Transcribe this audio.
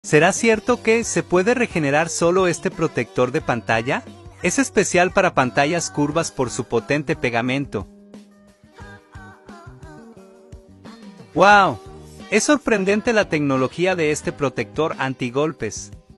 ¿Será cierto que se puede regenerar solo este protector de pantalla? Es especial para pantallas curvas por su potente pegamento. ¡Wow! Es sorprendente la tecnología de este protector antigolpes.